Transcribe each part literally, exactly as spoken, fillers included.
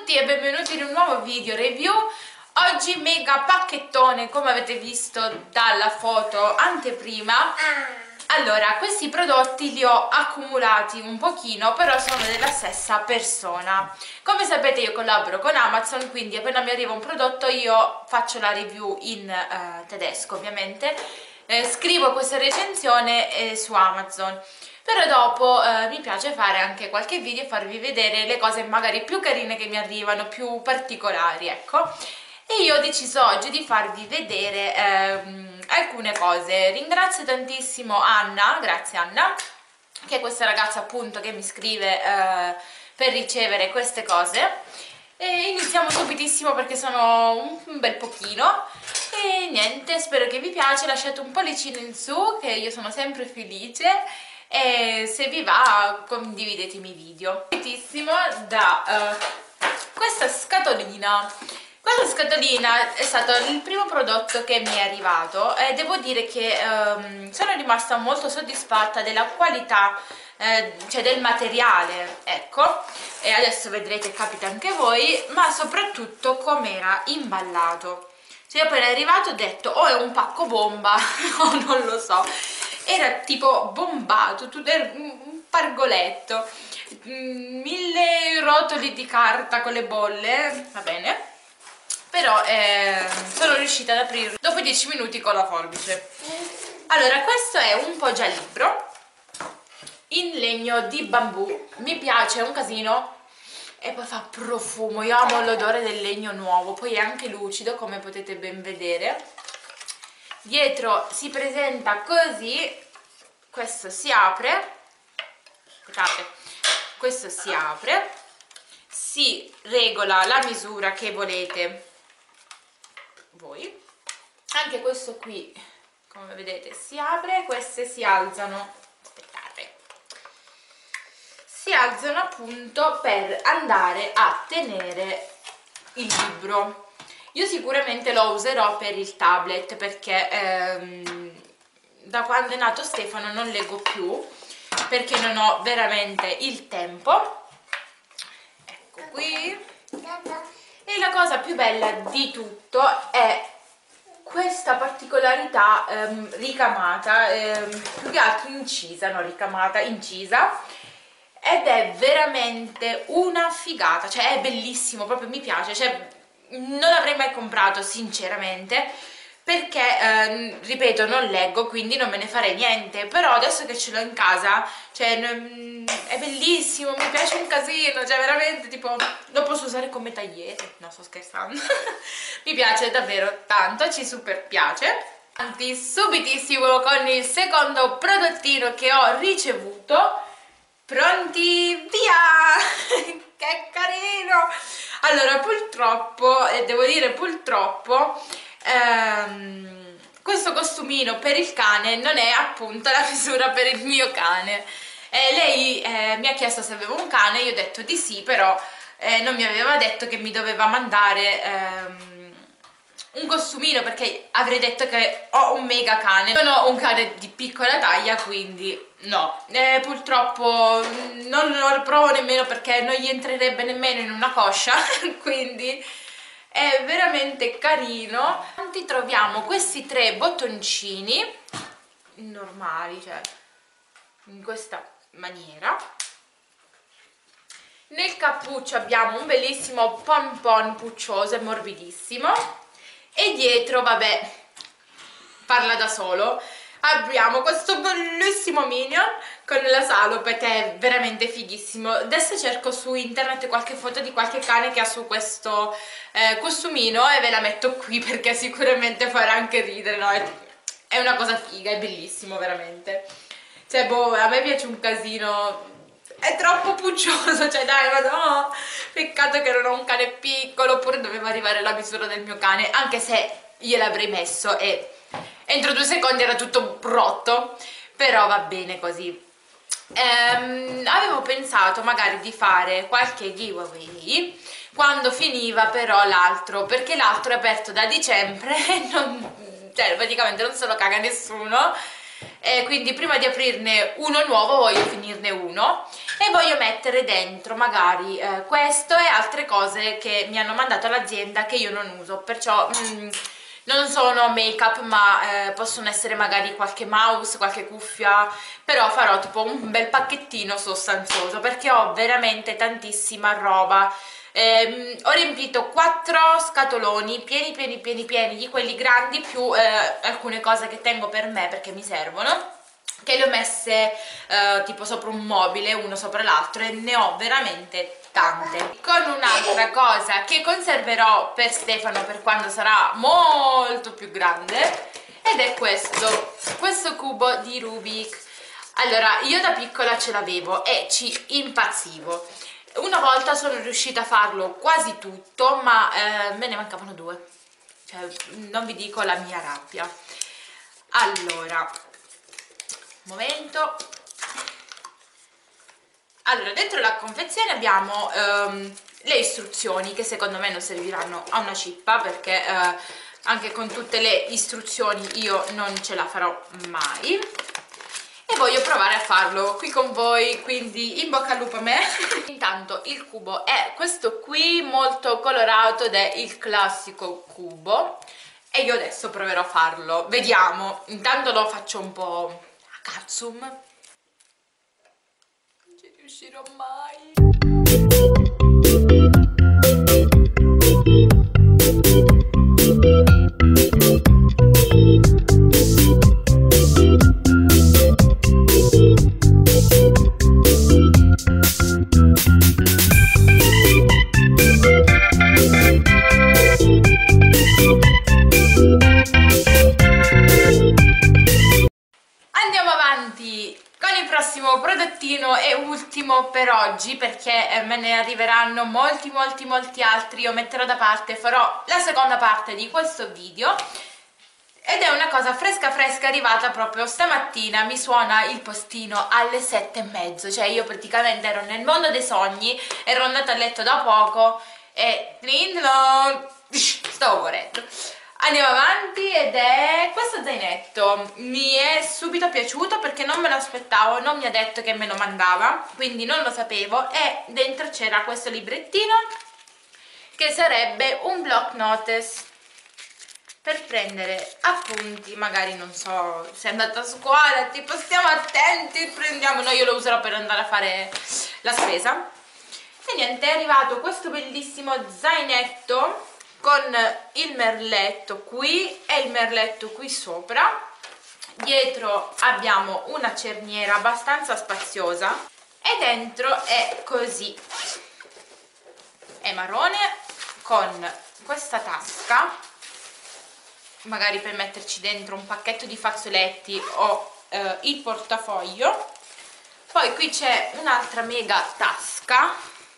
tutti e benvenuti in un nuovo video review. Oggi mega pacchettone, come avete visto dalla foto anteprima. Allora, questi prodotti li ho accumulati un pochino, però sono della stessa persona. Come sapete io collaboro con Amazon, quindi appena mi arriva un prodotto io faccio la review in uh, tedesco ovviamente, eh, scrivo questa recensione eh, su Amazon. Però dopo eh, mi piace fare anche qualche video e farvi vedere le cose magari più carine che mi arrivano, più particolari, ecco. E io ho deciso oggi di farvi vedere ehm, alcune cose. Ringrazio tantissimo Anna, grazie Anna, che è questa ragazza appunto che mi scrive eh, per ricevere queste cose. E iniziamo subitissimo perché sono un bel pochino. E niente, spero che vi piace, lasciate un pollicino in su che io sono sempre felice. E se vi va condividetemi i video. Da uh, questa scatolina. Questa scatolina è stato il primo prodotto che mi è arrivato e devo dire che um, sono rimasta molto soddisfatta della qualità, eh, cioè del materiale, ecco, e adesso vedrete, capita anche a voi, ma soprattutto come era imballato. Cioè io appena è arrivato ho detto o oh, è un pacco bomba o non lo so. Era tipo bombato, tutto era un pargoletto, mille rotoli di carta con le bolle, va bene, però eh, sono riuscita ad aprirlo dopo dieci minuti con la forbice. Allora, questo è un poggialibro in legno di bambù, mi piace un casino e poi fa profumo, io amo l'odore del legno nuovo, poi è anche lucido come potete ben vedere. Dietro si presenta così, questo si apre, aspettate, questo si apre, si regola la misura che volete voi, anche questo qui, come vedete, si apre, queste si alzano, aspettate, si alzano appunto per andare a tenere il libro. Io sicuramente lo userò per il tablet perché ehm, da quando è nato Stefano non leggo più perché non ho veramente il tempo. Ecco qui. E la cosa più bella di tutto è questa particolarità ehm, ricamata, ehm, più che altro incisa, no ricamata, incisa. Ed è veramente una figata, cioè è bellissimo, proprio mi piace, cioè non l'avrei mai comprato sinceramente perché eh, ripeto non leggo, quindi non me ne farei niente, però adesso che ce l'ho in casa, cioè è bellissimo, mi piace un casino, cioè veramente tipo lo posso usare come tagliere, no sto scherzando. Mi piace davvero tanto, ci super piace. Avanti subitissimo con il secondo prodottino che ho ricevuto. Pronti? Via! Che carino! Allora, purtroppo, e devo dire purtroppo, ehm, questo costumino per il cane non è appunto la misura per il mio cane. Eh, lei eh, mi ha chiesto se avevo un cane, io ho detto di sì, però eh, non mi aveva detto che mi doveva mandare ehm, un costumino perché avrei detto che ho un mega cane. Non ho un cane di piccola taglia, quindi no, eh, purtroppo non lo provo nemmeno perché non gli entrerebbe nemmeno in una coscia, quindi è veramente carino. Ti troviamo questi tre bottoncini normali, cioè in questa maniera. Nel cappuccio abbiamo un bellissimo pompon puccioso e morbidissimo e dietro, vabbè, parla da solo. Abbiamo questo bellissimo Minion con la salope che è veramente fighissimo. Adesso cerco su internet qualche foto di qualche cane che ha su questo eh, costumino e ve la metto qui perché sicuramente farà anche ridere, no? È, è una cosa figa, è bellissimo veramente. Cioè, boh, a me piace un casino. È troppo puccioso, cioè dai, ma no, peccato che non ho un cane piccolo, oppure doveva arrivare la misura del mio cane, anche se gliel'avrei messo e entro due secondi era tutto rotto, però va bene così. Ehm, avevo pensato magari di fare qualche giveaway quando finiva però l'altro, perché l'altro è aperto da dicembre e non, cioè praticamente non se lo caga nessuno. e quindi prima di aprirne uno nuovo voglio finirne uno e voglio mettere dentro magari eh, questo e altre cose che mi hanno mandato all'azienda che io non uso, perciò mm, non sono make up, ma eh, possono essere magari qualche mouse, qualche cuffia, però farò tipo un bel pacchettino sostanzioso perché ho veramente tantissima roba. Eh, ho riempito quattro scatoloni pieni pieni pieni pieni di quelli grandi, più eh, alcune cose che tengo per me perché mi servono, che le ho messe eh, tipo sopra un mobile, uno sopra l'altro, e ne ho veramente tante. Con un'altra cosa che conserverò per Stefano per quando sarà molto più grande, ed è questo, questo cubo di Rubik. Allora, io da piccola ce l'avevo e ci impazzivo. Una volta sono riuscita a farlo quasi tutto, ma eh, me ne mancavano due, cioè non vi dico la mia rabbia. Allora, momento. Allora, dentro la confezione abbiamo ehm, le istruzioni, che secondo me non serviranno a una cippa, perché eh, anche con tutte le istruzioni io non ce la farò mai. E voglio provare a farlo qui con voi, quindi in bocca al lupo a me. Intanto il cubo è questo qui, molto colorato, ed è il classico cubo, e io adesso proverò a farlo, vediamo. Intanto lo faccio un po' a cazzum. Non ci riuscirò mai. Andiamo avanti con il prossimo prodottino e ultimo per oggi, perché eh, me ne arriveranno molti molti molti altri. Io metterò da parte, farò la seconda parte di questo video, ed è una cosa fresca fresca, arrivata proprio stamattina. Mi suona il postino alle sette e mezzo, cioè io praticamente ero nel mondo dei sogni, ero andata a letto da poco e stavo morendo. Andiamo avanti, ed è questo zainetto. Mi è subito piaciuto perché non me lo aspettavo, non mi ha detto che me lo mandava, quindi non lo sapevo, e dentro c'era questo librettino che sarebbe un block notice per prendere appunti, magari non so, se è andata a scuola, tipo stiamo attenti, prendiamo, no, io lo userò per andare a fare la spesa. E niente, è arrivato questo bellissimo zainetto con il merletto qui e il merletto qui sopra. Dietro abbiamo una cerniera abbastanza spaziosa e dentro è così, è marrone, con questa tasca, magari per metterci dentro un pacchetto di fazzoletti o eh, il portafoglio. Poi qui c'è un'altra mega tasca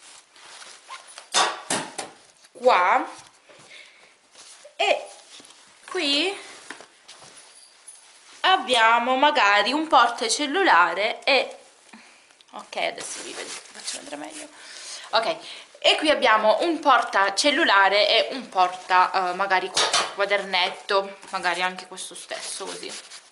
qua, e qui abbiamo magari un portacellulare e ok, adesso vi faccio vedere meglio. Ok, e qui abbiamo un portacellulare e un porta uh, magari quadernetto, magari anche questo stesso così.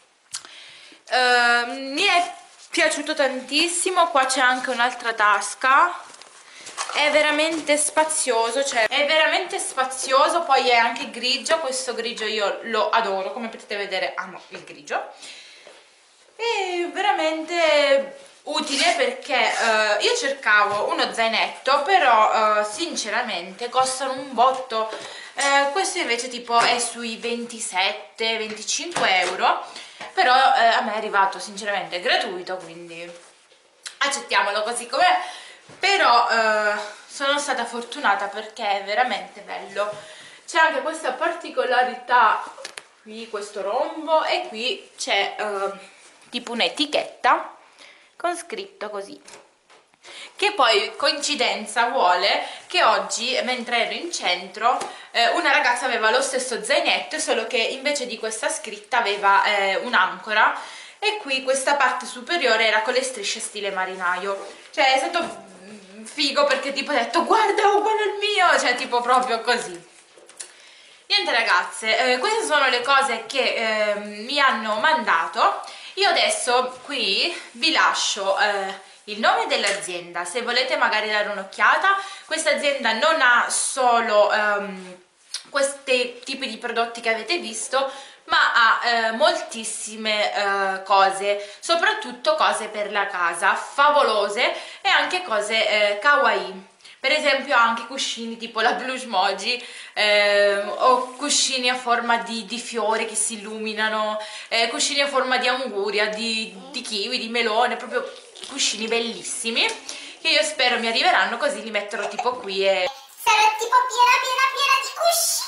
Uh, mi è piaciuto tantissimo. Qua c'è anche un'altra tasca, è veramente spazioso, cioè è veramente spazioso. Poi è anche grigio, questo grigio io lo adoro, come potete vedere amo il grigio. È veramente utile perché uh, io cercavo uno zainetto, però uh, sinceramente costano un botto. Uh, questo invece tipo è sui ventisette venticinque euro, però uh, a me è arrivato sinceramente gratuito, quindi accettiamolo così com'è. Però uh, sono stata fortunata perché è veramente bello. C'è anche questa particolarità qui, questo rombo, e qui c'è uh, tipo un'etichetta con scritto così, che poi coincidenza vuole che oggi, mentre ero in centro, eh, una ragazza aveva lo stesso zainetto, solo che invece di questa scritta aveva eh, un'ancora, e qui questa parte superiore era con le strisce stile marinaio. Cioè è stato figo perché tipo ho detto guarda, è uguale al mio, cioè tipo proprio così. Niente ragazze, eh, queste sono le cose che eh, mi hanno mandato. Io adesso qui vi lascio eh, il nome dell'azienda, se volete magari dare un'occhiata. Questa azienda non ha solo um, questi tipi di prodotti che avete visto, ma ha eh, moltissime eh, cose, soprattutto cose per la casa, favolose, e anche cose eh, kawaii. Per esempio anche cuscini tipo la Blushmoji, eh, o cuscini a forma di, di fiori che si illuminano, eh, cuscini a forma di anguria, di, di kiwi, di melone, proprio cuscini bellissimi che io spero mi arriveranno, così li metterò tipo qui e sarò tipo piena piena piena di cuscini.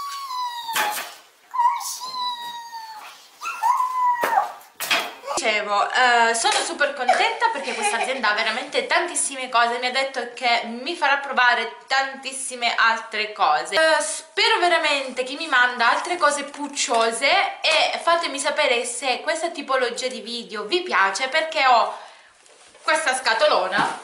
Dicevo, eh, sono super contenta perché questa azienda ha veramente tantissime cose, mi ha detto che mi farà provare tantissime altre cose. Eh, spero veramente che mi manda altre cose pucciose e fatemi sapere se questa tipologia di video vi piace, perché ho questa scatolona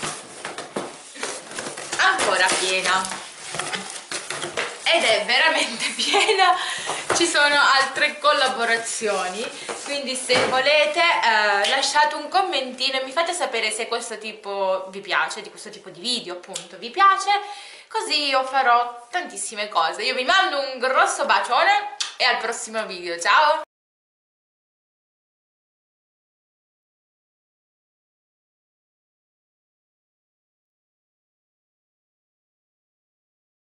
ancora piena ed è veramente piena. Ci sono altre collaborazioni, quindi se volete eh, lasciate un commentino e mi fate sapere se questo tipo vi piace, di questo tipo di video appunto vi piace, così io farò tantissime cose. Io vi mando un grosso bacione e al prossimo video, ciao!